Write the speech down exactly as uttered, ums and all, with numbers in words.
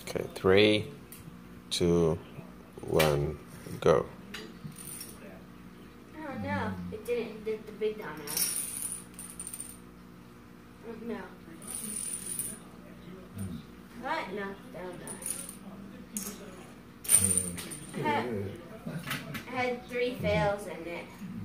Okay, three, two, one, go. Oh no, it didn't. It did the big domino. Oh, no. What? No, no, no. I had, I had three fails in it.